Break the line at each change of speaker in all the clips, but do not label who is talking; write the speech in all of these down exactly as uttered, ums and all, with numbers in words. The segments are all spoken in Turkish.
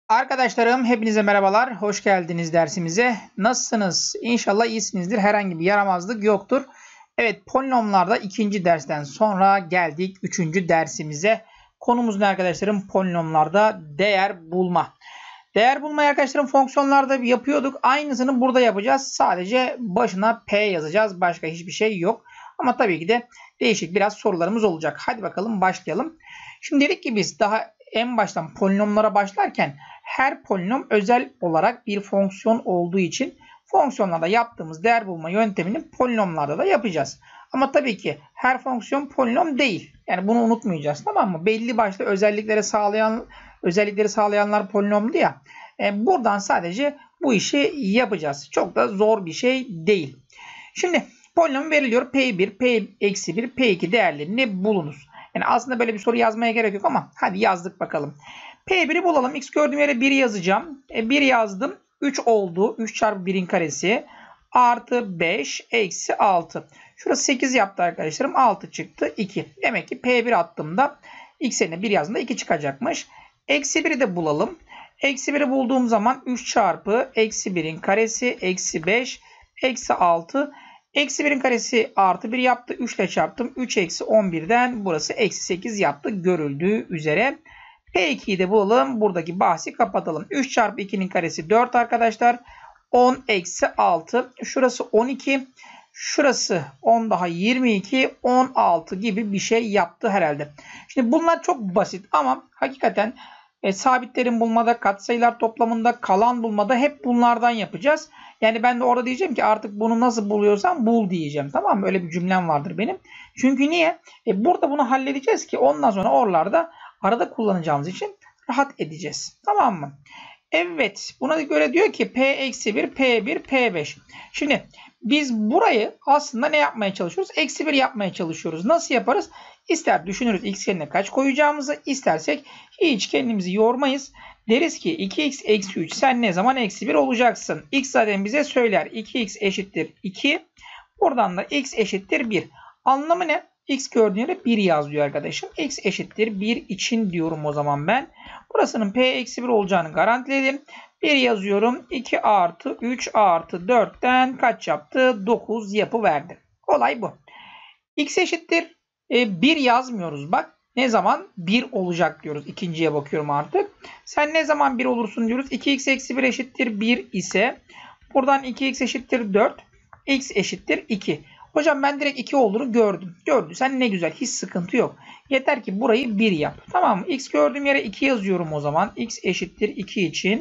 Arkadaşlarım hepinize merhabalar. Hoş geldiniz dersimize. Nasılsınız? İnşallah iyisinizdir. Herhangi bir yaramazlık yoktur. Evet, polinomlarda ikinci dersten sonra geldik üçüncü dersimize. Konumuz ne arkadaşlarım? Polinomlarda değer bulma. Değer bulmayı arkadaşlarım fonksiyonlarda yapıyorduk. Aynısını burada yapacağız. Sadece başına P yazacağız. Başka hiçbir şey yok. Ama tabii ki de değişik biraz sorularımız olacak. Hadi bakalım başlayalım. Şimdi dedik ki biz daha en baştan polinomlara başlarken her polinom özel olarak bir fonksiyon olduğu için fonksiyonlarda yaptığımız değer bulma yöntemini polinomlarda da yapacağız. Ama tabii ki her fonksiyon polinom değil. Yani bunu unutmayacağız, tamam mı? Belli başlı özellikleri sağlayan özellikleri sağlayanlar polinomdu ya. E, buradan sadece bu işi yapacağız. Çok da zor bir şey değil. Şimdi polinom veriliyor. P bir, P eksi bir, P iki değerlerini bulunuz. Yani aslında böyle bir soru yazmaya gerek yok ama hadi yazdık bakalım. P bir'i bulalım. X gördüğüm yere bir yazacağım. E, bir yazdım. üç oldu. üç çarpı birin karesi. Artı beş eksi altı. Şurası sekiz yaptı arkadaşlarım. altı çıktı. iki. Demek ki P bir attığımda X yerine bir yazdığımda iki çıkacakmış. Eksi bir'i de bulalım. Eksi bir'i bulduğum zaman üç çarpı eksi birin karesi eksi beş eksi altı. Eksi birin karesi artı bir yaptı. üç ile çarptım. üç eksi on birden burası eksi sekiz yaptı. Görüldüğü üzere. P iki'yi de bulalım. Buradaki bahsi kapatalım. üç çarpı ikinin karesi dört arkadaşlar. on eksi altı. Şurası on iki. Şurası on daha yirmi iki. on altı gibi bir şey yaptı herhalde. Şimdi bunlar çok basit ama hakikaten e, sabitlerin bulmada, katsayılar toplamında, kalan bulmada hep bunlardan yapacağız. Yani ben de orada diyeceğim ki artık bunu nasıl buluyorsan bul diyeceğim. Tamam mı? Öyle bir cümlem vardır benim. Çünkü niye? E, burada bunu halledeceğiz ki ondan sonra oralarda arada kullanacağımız için rahat edeceğiz. Tamam mı? Evet. Buna göre diyor ki P eksi bir, P bir, P beş. Şimdi biz burayı aslında ne yapmaya çalışıyoruz? Eksi bir yapmaya çalışıyoruz. Nasıl yaparız? İster düşünürüz x yerine kaç koyacağımızı, istersek hiç kendimizi yormayız. Deriz ki iki x eksi üç sen ne zaman eksi bir olacaksın? X zaten bize söyler. iki x eşittir iki. Buradan da x eşittir bir. Anlamı ne? X gördüğün yere bir yazıyor arkadaşım. X eşittir bir için diyorum o zaman ben. Burasının P eksi bir olacağını garantiledim. bir yazıyorum. iki artı üç artı dörtten kaç yaptı? dokuz yapıverdi. Olay bu. X eşittir e, bir yazmıyoruz bak. Ne zaman bir olacak diyoruz. İkinciye bakıyorum artık. Sen ne zaman bir olursun diyoruz. iki x eksi bir eşittir bir ise buradan iki x eşittir dört. X eşittir iki. Hocam ben direkt iki olduğunu gördüm. Gördüysen ne güzel. Hiç sıkıntı yok. Yeter ki burayı bir yap. Tamam mı? X gördüğüm yere iki yazıyorum o zaman. X eşittir iki için.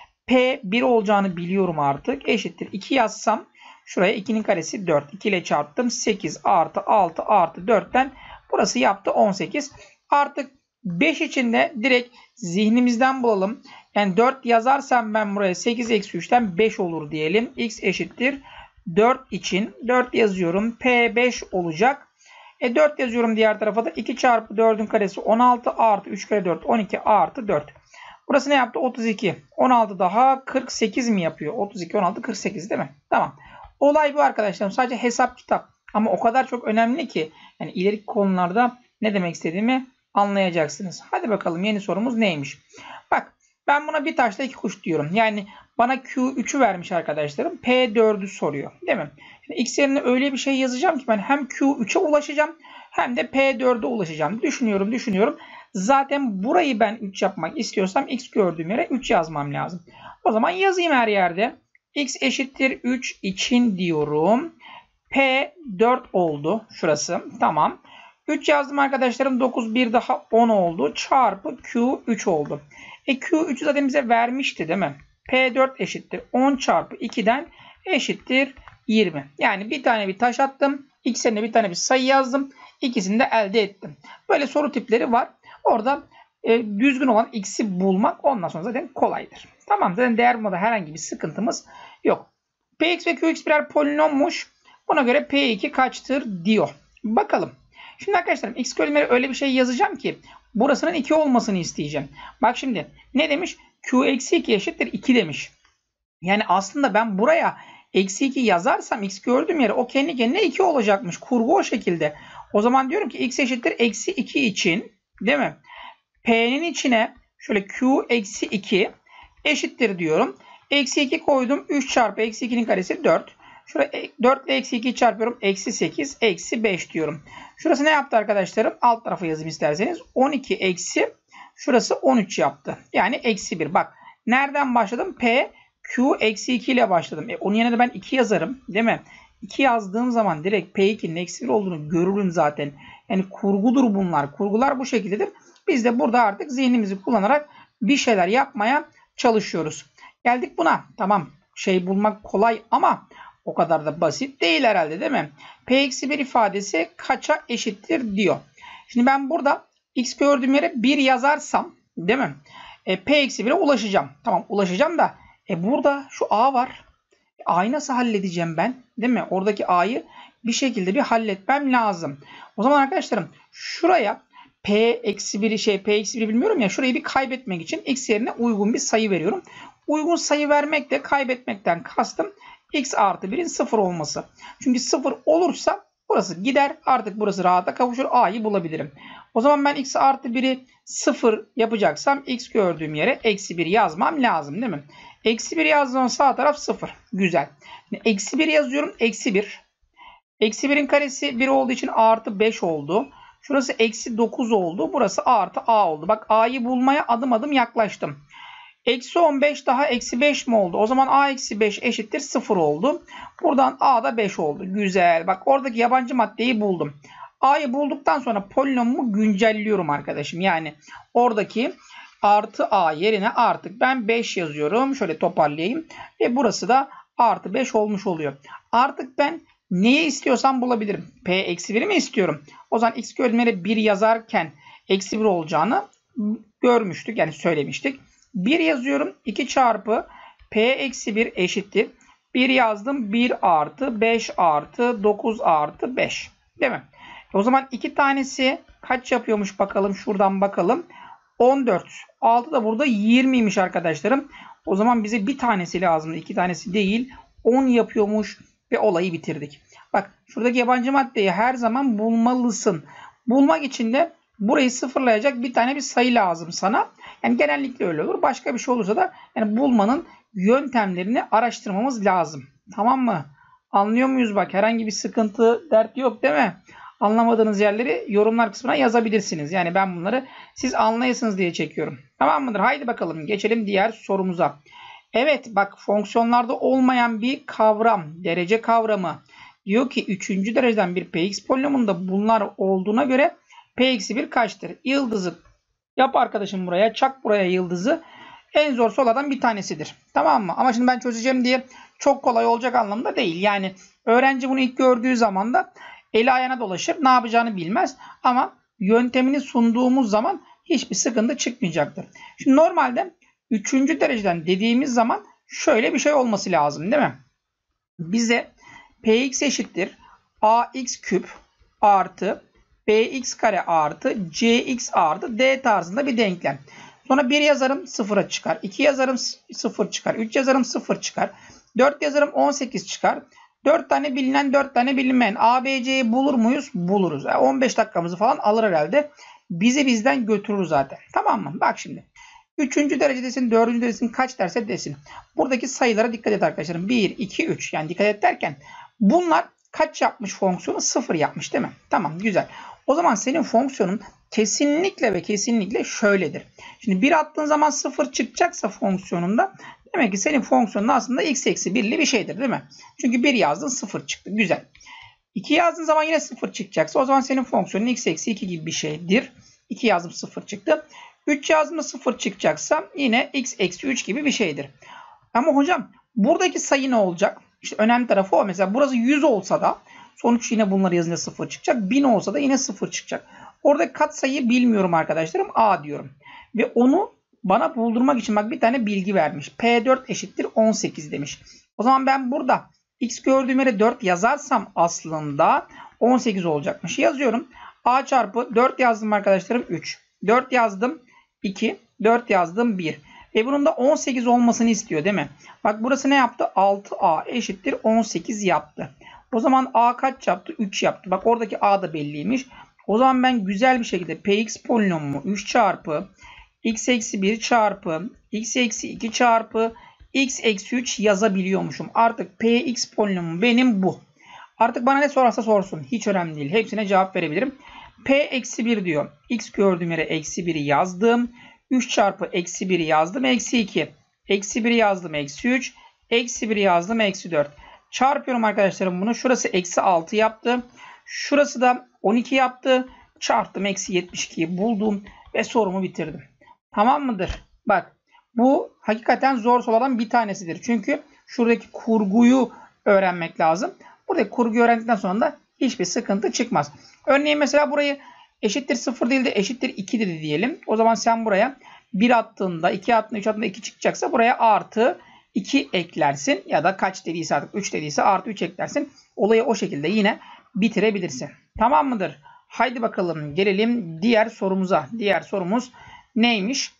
P bir olacağını biliyorum artık. Eşittir iki yazsam şuraya ikinin karesi dört. iki ile çarptım. sekiz artı altı artı dörtten burası yaptı on sekiz. Artık beş için de direkt zihnimizden bulalım. Yani dört yazarsam ben buraya sekiz eksi üçten beş olur diyelim. X eşittir dört için dört yazıyorum. P beş olacak. E dört yazıyorum diğer tarafa da. iki çarpı dördün karesi on altı artı üç kere dört on iki artı dört. Burası ne yaptı? otuz iki. on altı daha kırk sekiz mi yapıyor? otuz iki, on altı, kırk sekiz değil mi? Tamam. Olay bu arkadaşlarım. Sadece hesap kitap. Ama o kadar çok önemli ki yani ileriki konularda ne demek istediğimi anlayacaksınız. Hadi bakalım yeni sorumuz neymiş? Bak ben buna bir taşla iki kuş diyorum. Yani bana Q üç'ü vermiş arkadaşlarım. P dörd'ü soruyor. Değil mi? Yani X yerine öyle bir şey yazacağım ki ben hem Q üç'e ulaşacağım hem de P dörd'e ulaşacağım. Düşünüyorum düşünüyorum. Zaten burayı ben üç yapmak istiyorsam X gördüğüm yere üç yazmam lazım. O zaman yazayım her yerde. X eşittir üç için diyorum. P dört oldu. Şurası. Tamam. üç yazdım arkadaşlarım. dokuz bir daha on oldu. Çarpı Q üç oldu. E Q üç'ü zaten bize vermişti değil mi? P dört eşittir on çarpı iki'den eşittir yirmi. Yani bir tane bir taş attım. X yerine bir tane bir sayı yazdım. İkisini de elde ettim. Böyle soru tipleri var. Orada e, düzgün olan x'i bulmak ondan sonra zaten kolaydır. Tamam, zaten değer bulmada herhangi bir sıkıntımız yok. Px ve Qx birer polinommuş. Buna göre P iki kaçtır diyor. Bakalım. Şimdi arkadaşlarım x bölümleri öyle bir şey yazacağım ki burasının iki olmasını isteyeceğim. Bak şimdi ne demiş? Q eksi iki eşittir iki demiş. Yani aslında ben buraya eksi iki yazarsam x gördüğüm yere o kendi kendine iki olacakmış. Kurgu o şekilde. O zaman diyorum ki x eşittir eksi iki için değil mi? P'nin içine şöyle Q eksi iki eşittir diyorum. Eksi iki koydum. üç çarpı eksi ikinin karesi dört. Şuraya dört ile eksi ikiyi çarpıyorum. Eksi sekiz, eksi beş diyorum. Şurası ne yaptı arkadaşlarım? Alt tarafa yazayım isterseniz. on iki eksi, şurası on üç yaptı. Yani eksi bir. Bak nereden başladım? P, Q eksi iki ile başladım. E, onun yerine de ben iki yazarım. Değil mi? iki yazdığım zaman direkt P ikinin eksi bir olduğunu görürüm zaten. Yani kurgudur bunlar. Kurgular bu şekildedir. Biz de burada artık zihnimizi kullanarak bir şeyler yapmaya çalışıyoruz. Geldik buna. Tamam. Şey bulmak kolay ama o kadar da basit değil herhalde, değil mi? P eksi bir ifadesi kaça eşittir diyor. Şimdi ben burada x gördüğüm yere bir yazarsam, değil mi? E, P eksi bire ulaşacağım. Tamam, ulaşacağım da e, burada şu a var. A'yı nasıl halledeceğim ben? Değil mi? Oradaki a'yı bir şekilde bir halletmem lazım. O zaman arkadaşlarım şuraya P eksi biri şey P eksi biri bilmiyorum ya, şurayı bir kaybetmek için x yerine uygun bir sayı veriyorum. Uygun sayı vermek de kaybetmekten kastım x artı birin sıfır olması. Çünkü sıfır olursa burası gider. Artık burası rahata kavuşur. A'yı bulabilirim. O zaman ben x artı biri sıfır yapacaksam x gördüğüm yere eksi bir yazmam lazım, değil mi? Eksi bir yazdığım sağ taraf sıfır. Güzel. Eksi bir yazıyorum. Eksi bir. Eksi birin karesi bir olduğu için artı beş oldu. Şurası eksi dokuz oldu. Burası artı a oldu. Bak a'yı bulmaya adım adım yaklaştım. Eksi on beş daha eksi beş mi oldu? O zaman a eksi beş eşittir sıfır oldu. Buradan a da beş oldu. Güzel. Bak oradaki yabancı maddeyi buldum. A'yı bulduktan sonra polinomumu güncelliyorum arkadaşım. Yani oradaki artı a yerine artık ben beş yazıyorum. Şöyle toparlayayım. Ve burası da artı beş olmuş oluyor. Artık ben neyi istiyorsam bulabilirim. P eksi biri mi istiyorum? O zaman x gördüğüm yere bir yazarken eksi bir olacağını görmüştük. Yani söylemiştik. bir yazıyorum. iki çarpı P eksi bir eşittir. bir yazdım. bir artı beş artı dokuz artı beş. Değil mi? O zaman iki tanesi kaç yapıyormuş bakalım. Şuradan bakalım. on dört. altı da burada yirmiymiş arkadaşlarım. O zaman bize bir tanesi lazım. iki tanesi değil. on yapıyormuş ve olayı bitirdik. Bak şuradaki yabancı maddeyi her zaman bulmalısın. Bulmak için de burayı sıfırlayacak bir tane bir sayı lazım sana. Yani genellikle öyle olur. Başka bir şey olursa da yani bulmanın yöntemlerini araştırmamız lazım. Tamam mı? Anlıyor muyuz bak? Herhangi bir sıkıntı, dert yok değil mi? Anlamadığınız yerleri yorumlar kısmına yazabilirsiniz. Yani ben bunları siz anlayasınız diye çekiyorum. Tamam mıdır? Haydi bakalım geçelim diğer sorumuza. Evet bak fonksiyonlarda olmayan bir kavram. Derece kavramı. Diyor ki üçüncü dereceden bir Px polinomunda bunlar olduğuna göre P eksi bir kaçtır? Yıldızı yap arkadaşım buraya. Çak buraya yıldızı. En zor sorulardan bir tanesidir. Tamam mı? Ama şimdi ben çözeceğim diye çok kolay olacak anlamda değil. Yani öğrenci bunu ilk gördüğü zaman da eli ayağına dolaşır. Ne yapacağını bilmez. Ama yöntemini sunduğumuz zaman hiçbir sıkıntı çıkmayacaktır. Şimdi normalde üçüncü dereceden dediğimiz zaman şöyle bir şey olması lazım değil mi? Bize Px eşittir ax küp artı bx kare artı cx artı d tarzında bir denklem. Sonra bir yazarım sıfıra çıkar. iki yazarım sıfır çıkar. üç yazarım sıfır çıkar. dört yazarım on sekiz çıkar. dört tane bilinen dört tane bilinmeyen. A, B, C'yi bulur muyuz? Buluruz. Yani on beş dakikamızı falan alır herhalde. Bizi bizden götürür zaten. Tamam mı? Bak şimdi. üçüncü derecedesin, dördüncü derecedesin kaç derse desin. Buradaki sayılara dikkat et arkadaşlarım. bir, iki, üç. Yani dikkat et derken bunlar kaç yapmış fonksiyonu? sıfır yapmış değil mi? Tamam güzel. O zaman senin fonksiyonun kesinlikle ve kesinlikle şöyledir. Şimdi bir attığın zaman sıfır çıkacaksa fonksiyonunda demek ki senin fonksiyonun aslında x eksi birli bir şeydir değil mi? Çünkü bir yazdın sıfır çıktı. Güzel. iki yazdığın zaman yine sıfır çıkacaksa o zaman senin fonksiyonun x eksi iki gibi bir şeydir. iki yazdım sıfır çıktı. üç yazdığımda sıfır çıkacaksa yine x eksi üç gibi bir şeydir. Ama hocam buradaki sayı ne olacak? İşte önemli tarafı o. Mesela burası yüz olsa da sonuç yine bunları yazınca sıfır çıkacak. bin olsa da yine sıfır çıkacak. Oradaki katsayıyı bilmiyorum arkadaşlarım. A diyorum. Ve onu bana buldurmak için bak bir tane bilgi vermiş. P dört eşittir on sekiz demiş. O zaman ben burada x gördüğüm yere dört yazarsam aslında on sekiz olacakmış. Yazıyorum. A çarpı dört yazdım arkadaşlarım üç. dört yazdım iki. dört yazdım bir. E bunun da on sekiz olmasını istiyor değil mi? Bak burası ne yaptı? altı a eşittir on sekiz yaptı. O zaman a kaç yaptı? üç yaptı. Bak oradaki a da belliymiş. O zaman ben güzel bir şekilde Px polinomumu üç çarpı x eksi bir çarpı x eksi iki çarpı x eksi üç yazabiliyormuşum. Artık px polinomu benim bu. Artık bana ne sorarsa sorsun. Hiç önemli değil. Hepsine cevap verebilirim. P eksi bir diyor. X gördüğüm yere eksi biri yazdım. üç çarpı eksi biri yazdım. Eksi iki. Eksi biri yazdım. Eksi üç. Eksi biri yazdım. Eksi dört. Çarpıyorum arkadaşlarım bunu. Şurası eksi altı yaptı. Şurası da on iki yaptı. Çarptım. Eksi yetmiş ikiyi buldum. Ve sorumu bitirdim. Tamam mıdır? Bak. Bu hakikaten zor sorulardan bir tanesidir. Çünkü şuradaki kurguyu öğrenmek lazım. Buradaki kurguyu öğrendikten sonra da hiçbir sıkıntı çıkmaz. Örneğin mesela burayı eşittir sıfır değil de eşittir iki dedi diyelim. O zaman sen buraya bir attığında, iki attığında, üç attığında iki çıkacaksa buraya artı iki eklersin. Ya da kaç dediyse artık üç dediyse artı üç eklersin. Olayı o şekilde yine bitirebilirsin. Tamam mıdır? Haydi bakalım gelelim diğer sorumuza. Diğer sorumuz neymiş?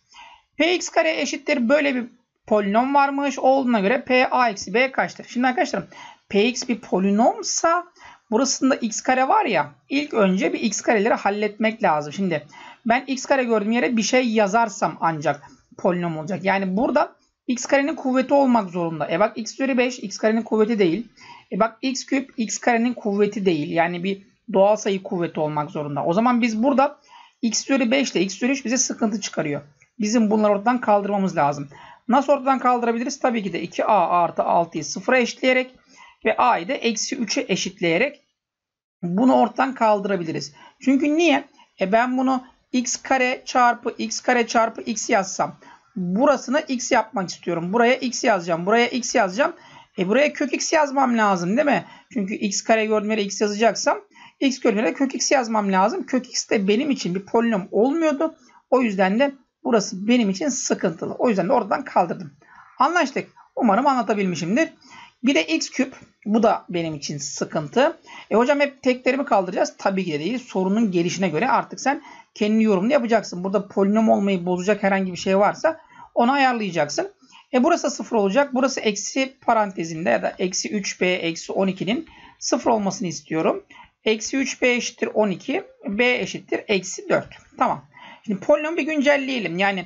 Px kare eşittir böyle bir polinom varmış. Olduğuna göre p a eksi b kaçtır? Şimdi arkadaşlarım px bir polinomsa burasında x kare var ya, ilk önce bir x kareleri halletmek lazım. Şimdi ben x kare gördüğüm yere bir şey yazarsam ancak polinom olacak. Yani burada x karenin kuvveti olmak zorunda. E bak x üzeri beş x karenin kuvveti değil. E bak x küp x karenin kuvveti değil. Yani bir doğal sayı kuvveti olmak zorunda. O zaman biz burada x üzeri beş ile x üzeri üç bize sıkıntı çıkarıyor. Bizim bunları ortadan kaldırmamız lazım. Nasıl ortadan kaldırabiliriz? Tabii ki de iki a artı altıyı sıfıra eşitleyerek ve a'yı da eksi üçe eşitleyerek bunu ortadan kaldırabiliriz. Çünkü niye? E ben bunu x kare çarpı x kare çarpı x yazsam burasını x yapmak istiyorum. Buraya x yazacağım. Buraya x yazacağım. E buraya kök x yazmam lazım değil mi? Çünkü x kare gördüğüm yere x yazacaksam x gördüğüm yere kök x yazmam lazım. Kök x de benim için bir polinom olmuyordu. O yüzden de burası benim için sıkıntılı. O yüzden de oradan kaldırdım. Anlaştık. Umarım anlatabilmişimdir. Bir de x küp. Bu da benim için sıkıntı. E hocam hep teklerimi kaldıracağız. Tabii ki de değil. Sorunun gelişine göre artık sen kendi yorumunu yapacaksın. Burada polinom olmayı bozacak herhangi bir şey varsa onu ayarlayacaksın. E burası sıfır olacak. Burası eksi parantezinde ya da eksi üç b eksi on ikinin sıfır olmasını istiyorum. Eksi üç b eşittir on iki. B eşittir eksi dört. Tamam. Şimdi polinomu bir güncelleyelim. Yani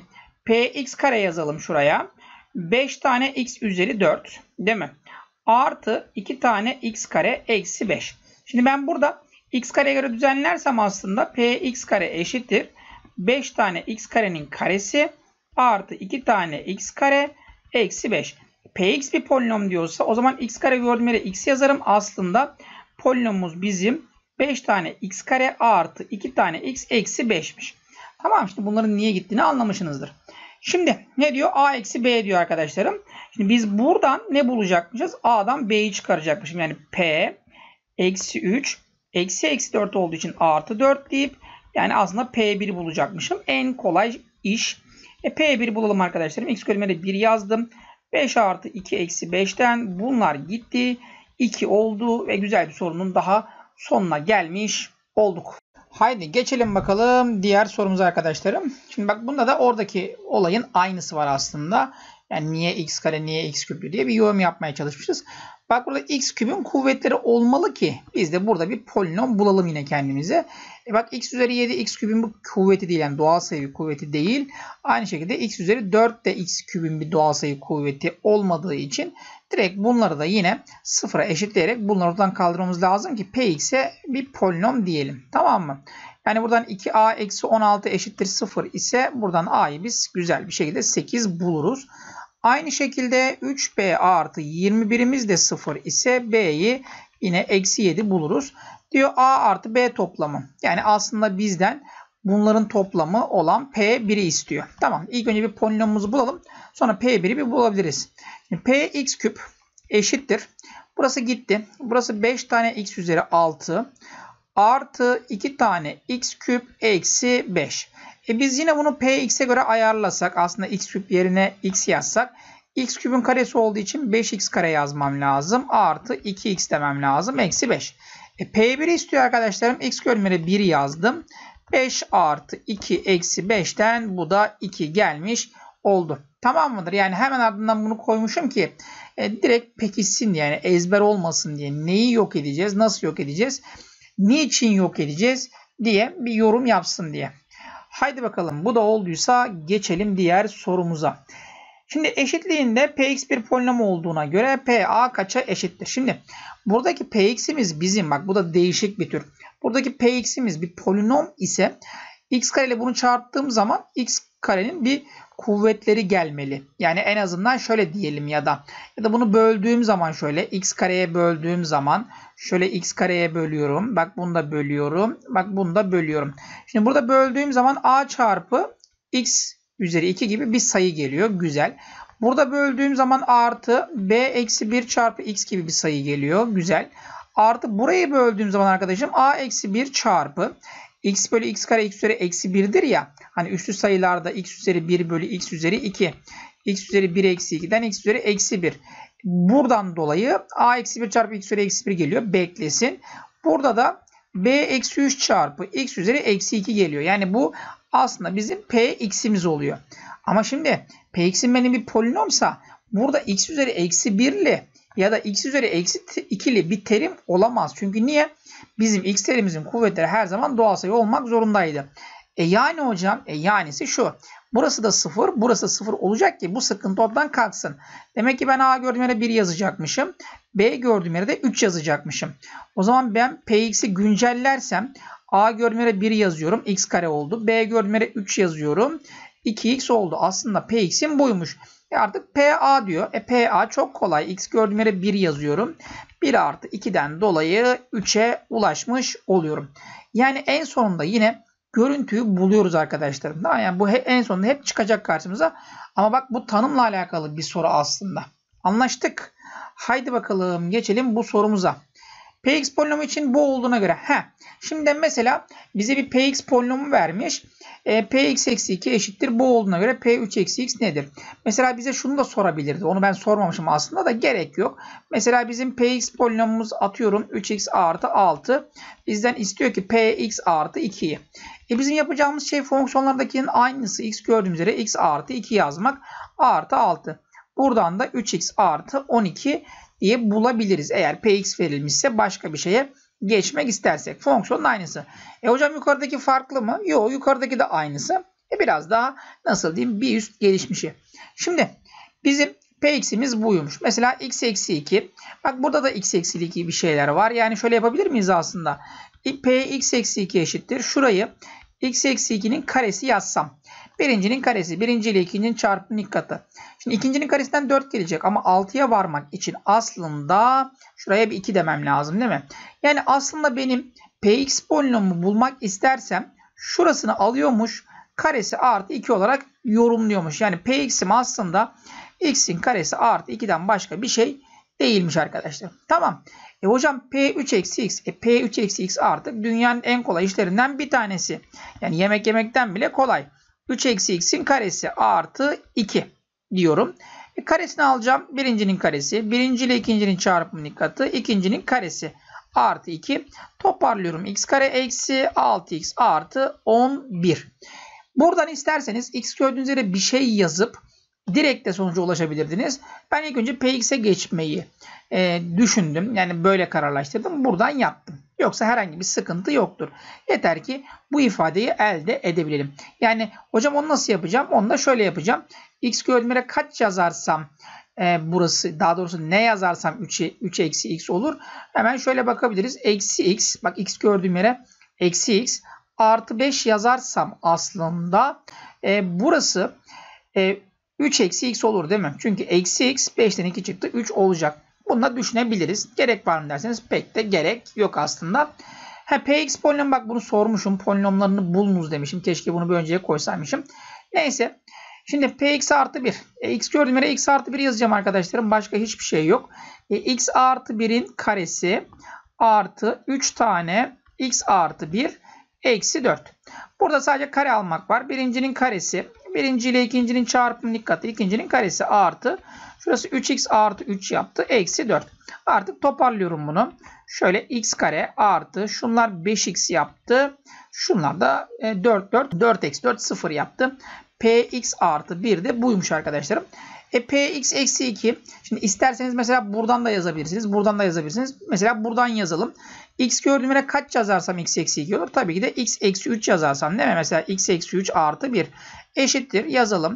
px kare yazalım şuraya. beş tane x üzeri dört. Değil mi? Artı iki tane x kare eksi beş. Şimdi ben burada x kareye göre düzenlersem aslında px kare eşittir beş tane x karenin karesi artı iki tane x kare eksi beş. Px bir polinom diyorsa o zaman x kare gördüğüm yere x yazarım. Aslında polinomumuz bizim beş tane x kare artı iki tane x eksi beşmiş. Tamam, şimdi bunların niye gittiğini anlamışsınızdır. Şimdi ne diyor? A eksi B diyor arkadaşlarım. Şimdi biz buradan ne bulacakmışız? A'dan B'yi çıkaracakmışım. Yani P eksi üç eksi eksi dört olduğu için artı dört deyip yani aslında P bir'i bulacakmışım. En kolay iş. E, P bir'i bulalım arkadaşlarım. X bölümüne bir yazdım. beş artı iki eksi beşten bunlar gitti. iki oldu ve güzel bir sorunun daha sonuna gelmiş olduk. Haydi geçelim bakalım diğer sorumuza arkadaşlarım. Şimdi bak bunda da oradaki olayın aynısı var aslında. Yani niye x kare niye x küp diye bir yorum yapmaya çalışmışız. Bak burada x küpün kuvvetleri olmalı ki biz de burada bir polinom bulalım yine kendimize. E bak x üzeri yedi x küpün bu kuvveti değil, yani doğal sayı kuvveti değil. Aynı şekilde x üzeri dört de x küpün bir doğal sayı kuvveti olmadığı için direkt bunları da yine sıfıra eşitleyerek bunları oradan kaldırmamız lazım ki px'e bir polinom diyelim. Tamam mı? Yani buradan iki a eksi on altı eşittir sıfır ise buradan a'yı biz güzel bir şekilde sekiz buluruz. Aynı şekilde üç b artı yirmi birimiz de sıfır ise b'yi yine eksi yedi buluruz. Diyor a artı b toplamı. Yani aslında bizden bunların toplamı olan p bir'i istiyor. Tamam, ilk önce bir polinomumuzu bulalım. Sonra p bir'i bir bulabiliriz. Şimdi px küp eşittir. Burası gitti. Burası beş tane x üzeri altı artı iki tane x küp eksi beş. E biz yine bunu px'e göre ayarlasak, aslında x küp yerine x yazsak, x küpün karesi olduğu için beş x kare yazmam lazım. Artı iki x demem lazım. Eksi beş. E p bir'i istiyor arkadaşlarım. X bölümüne bir yazdım. beş artı iki eksi beşten bu da iki gelmiş oldu. Tamam mıdır? Yani hemen ardından bunu koymuşum ki e, direkt pekişsin diye, yani ezber olmasın diye. Neyi yok edeceğiz? Nasıl yok edeceğiz? Niçin yok edeceğiz diye bir yorum yapsın diye. Haydi bakalım, bu da olduysa geçelim diğer sorumuza. Şimdi eşitliğinde Px bir polinom olduğuna göre Pa kaça eşittir? Şimdi buradaki Px'imiz bizim, bak bu da değişik bir tür. Buradaki Px'imiz bir polinom ise x kare ile bunu çarptığım zaman x karenin bir kuvvetleri gelmeli. Yani en azından şöyle diyelim ya da ya da bunu böldüğüm zaman şöyle x kareye böldüğüm zaman şöyle x kareye bölüyorum. Bak bunu da bölüyorum. Bak bunu da bölüyorum. Şimdi burada böldüğüm zaman a çarpı x üzeri iki gibi bir sayı geliyor. Güzel. Burada böldüğüm zaman artı b eksi bir çarpı x gibi bir sayı geliyor. Güzel. Artı burayı böldüğüm zaman arkadaşım a eksi bir çarpı x bölü x kare x üzeri eksi bir'dir ya. Hani üslü sayılarda x üzeri bir bölü x üzeri iki. X üzeri bir eksi iki'den x üzeri eksi bir. Buradan dolayı a eksi bir çarpı x üzeri eksi bir geliyor. Beklesin. Burada da b eksi üç çarpı x üzeri eksi iki geliyor. Yani bu aslında bizim px'imiz oluyor. Ama şimdi px'im benim bir polinomsa burada x üzeri eksi bir'li ya da x üzeri eksi iki'li bir terim olamaz. Çünkü niye? Bizim x terimimizin kuvvetleri her zaman doğal sayı olmak zorundaydı. E yani hocam, e yanisi şu. Burası da sıfır, burası sıfır olacak ki bu sıkıntı ortadan kalksın. Demek ki ben a gördüğüm yere bir yazacakmışım. B gördüğüm yere de üç yazacakmışım. O zaman ben Px'i güncellersem a gördüğüm yere bir yazıyorum. X kare oldu. B gördüğüm yere üç yazıyorum. iki x oldu. Aslında Px'im buymuş. E artık Pa diyor. E Pa çok kolay. X gördüğüm yere bir yazıyorum. bir artı iki'den dolayı üç'e ulaşmış oluyorum. Yani en sonunda yine görüntüyü buluyoruz arkadaşlarım. Yani bu en sonunda hep çıkacak karşımıza. Ama bak bu tanımla alakalı bir soru aslında. Anlaştık. Haydi bakalım geçelim bu sorumuza. Px polinomu için bu olduğuna göre. Heh. Şimdi mesela bize bir Px polinomu vermiş. E, Px eksi iki eşittir bu olduğuna göre P üç eksi x nedir? Mesela bize şunu da sorabilirdi. Onu ben sormamışım aslında da gerek yok. Mesela bizim Px polinomumuz atıyorum üç x artı altı. Bizden istiyor ki Px artı iki'yi. E bizim yapacağımız şey fonksiyonlardakinin aynısı. X gördüğümüz yere x artı iki yazmak. Artı altı. Buradan da üç x artı on iki diye bulabiliriz. Eğer Px verilmişse başka bir şeye geçmek istersek. Fonksiyonun aynısı. E hocam yukarıdaki farklı mı? Yok, yukarıdaki de aynısı. E biraz daha nasıl diyeyim bir üst gelişmişi. Şimdi bizim Px'imiz buymuş. Mesela x eksi iki. Bak burada da x eksi iki bir şeyler var. Yani şöyle yapabilir miyiz aslında? Px eksi iki eşittir. Şurayı x eksi iki'nin karesi yazsam. Birincinin karesi. Birinci ile ikincinin çarpımının ilk katı. Şimdi ikincinin karesinden dört gelecek. Ama altı'ya varmak için aslında şuraya bir iki demem lazım değil mi? Yani aslında benim Px polinomu bulmak istersem şurasını alıyormuş. Karesi artı iki olarak yorumluyormuş. Yani Px'im aslında x'in karesi artı iki'den başka bir şey değilmiş arkadaşlar. Tamam. E hocam P üç eksi x. E P üç eksi x artık dünyanın en kolay işlerinden bir tanesi. Yani yemek yemekten bile kolay. üç eksi x'in karesi artı iki diyorum. E karesini alacağım. Birincinin karesi. Birinci ile ikincinin çarpımının katı. İkincinin karesi artı iki. Toparlıyorum. X kare eksi altı x artı on bir. Buradan isterseniz x gördüğünüz yere bir şey yazıp direkt de sonuca ulaşabilirdiniz. Ben ilk önce Px'e geçmeyi e, düşündüm. Yani böyle kararlaştırdım. Buradan yaptım. Yoksa herhangi bir sıkıntı yoktur. Yeter ki bu ifadeyi elde edebilelim. Yani hocam onu nasıl yapacağım? Onu da şöyle yapacağım. X gördüğüm yere kaç yazarsam e, burası, daha doğrusu ne yazarsam üç eksi x olur. Hemen şöyle bakabiliriz. Eksi x, bak x gördüğüm yere eksi x artı beş yazarsam aslında e, burası e, üç eksi x olur değil mi? Çünkü eksi x beşten iki çıktı. üç olacak. Bununla düşünebiliriz. Gerek var mı derseniz pek de gerek yok aslında. Ha, Px polinom, bak bunu sormuşum. Polinomlarını bulunuz demişim. Keşke bunu bir önceye koysaymışım. Neyse. Şimdi Px artı bir. E, x gördüğüm yere x artı bir yazacağım arkadaşlarım. Başka hiçbir şey yok. E, x artı bir'in karesi artı üç tane x artı bir eksi dört. Burada sadece kare almak var. Birincinin karesi. Birinci ile ikincinin çarpımının ilk katı. İkincinin karesi artı. Şurası üç x artı üç yaptı. Eksi dört. Artık toparlıyorum bunu. Şöyle x kare artı. Şunlar beş x yaptı. Şunlar da dört, dört. dört eksi dört sıfır yaptı. Px artı bir de buymuş arkadaşlarım. E Px eksi iki. Şimdi isterseniz mesela buradan da yazabilirsiniz. Buradan da yazabilirsiniz. Mesela buradan yazalım. X gördüğüm yere kaç yazarsam x eksi iki olur. Tabii ki de x eksi üç yazarsam değil mi? Mesela x eksi üç artı bir eşittir. Yazalım.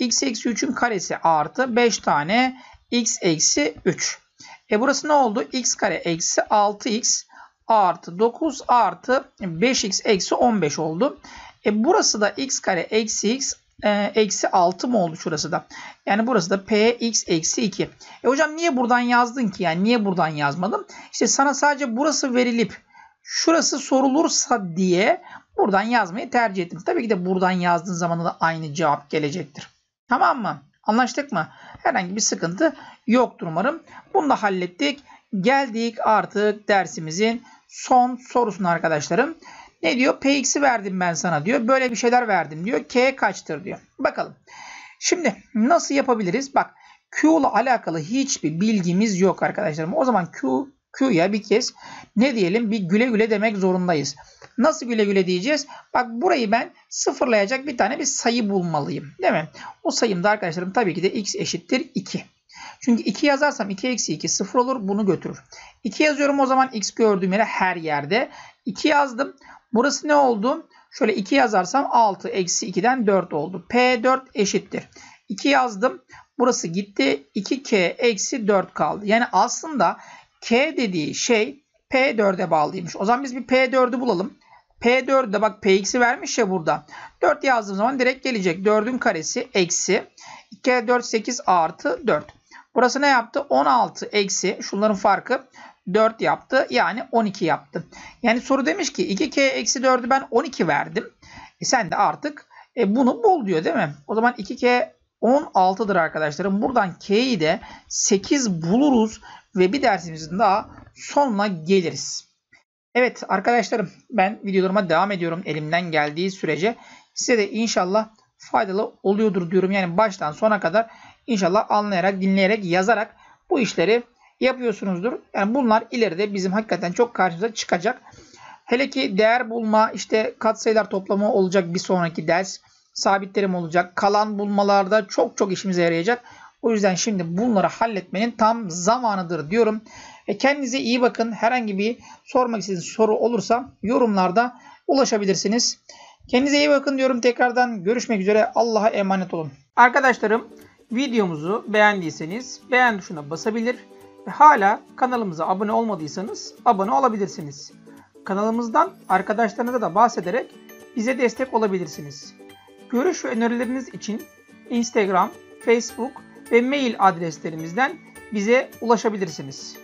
x eksi üçün karesi artı beş tane x eksi üç. E burası ne oldu? X kare eksi altı x artı dokuz artı beş x eksi on beş oldu. E burası da x kare eksi x e, eksi altı mı oldu şurası da? Yani burası da px eksi iki. E hocam niye buradan yazdın ki? Yani niye buradan yazmadım? İşte sana sadece burası verilip şurası sorulursa diye buradan yazmayı tercih ettim. Tabii ki de buradan yazdığın zaman da aynı cevap gelecektir. Tamam mı? Anlaştık mı? Herhangi bir sıkıntı yoktur umarım. Bunu da hallettik. Geldik artık dersimizin son sorusuna arkadaşlarım. Ne diyor? Px'i verdim ben sana diyor. Böyle bir şeyler verdim diyor. K kaçtır diyor. Bakalım. Şimdi nasıl yapabiliriz? Bak Q ile alakalı hiçbir bilgimiz yok arkadaşlarım. O zaman Q Q'ya bir kez ne diyelim? Bir güle güle demek zorundayız. Nasıl güle güle diyeceğiz? Bak burayı ben sıfırlayacak bir tane bir sayı bulmalıyım. Değil mi? O sayım da arkadaşlarım tabii ki de x eşittir iki. Çünkü iki yazarsam iki eksi iki sıfır olur. Bunu götürür. iki yazıyorum o zaman x gördüğüm yere her yerde. iki yazdım. Burası ne oldu? Şöyle iki yazarsam altı eksi ikiden dört oldu. P dört eşittir. iki yazdım. Burası gitti. iki k eksi dört kaldı. Yani aslında K dediği şey P dört'e bağlıymış. O zaman biz bir P dört'ü bulalım. P dört'de bak Px'i vermiş ya burada. dört yazdığım zaman direkt gelecek. dördün karesi eksi iki kere dört sekiz artı dört. Burası ne yaptı? on altı eksi şunların farkı dört yaptı. Yani on iki yaptı. Yani soru demiş ki iki k eksi dört'ü ben on iki verdim. E sen de artık e, bunu bul diyor değil mi? O zaman iki k on altı'dır arkadaşlarım. Buradan k'yi de sekiz buluruz ve bir dersimizin daha sonuna geliriz. Evet arkadaşlarım ben videolarıma devam ediyorum elimden geldiği sürece. Size de inşallah faydalı oluyordur diyorum. Yani baştan sona kadar inşallah anlayarak, dinleyerek, yazarak bu işleri yapıyorsunuzdur. Yani bunlar ileride bizim hakikaten çok karşımıza çıkacak. Hele ki değer bulma, işte katsayılar toplamı olacak bir sonraki ders. Sabit terim olacak. Kalan bulmalarda çok çok işimize yarayacak. O yüzden şimdi bunları halletmenin tam zamanıdır diyorum. E kendinize iyi bakın. Herhangi bir sormak istediğiniz soru olursa yorumlarda ulaşabilirsiniz. Kendinize iyi bakın diyorum. Tekrardan görüşmek üzere. Allah'a emanet olun. Arkadaşlarım videomuzu beğendiyseniz beğen tuşuna basabilir ve hala kanalımıza abone olmadıysanız abone olabilirsiniz. Kanalımızdan arkadaşlarınıza da bahsederek bize destek olabilirsiniz. Görüş ve önerileriniz için Instagram, Facebook ve mail adreslerimizden bize ulaşabilirsiniz.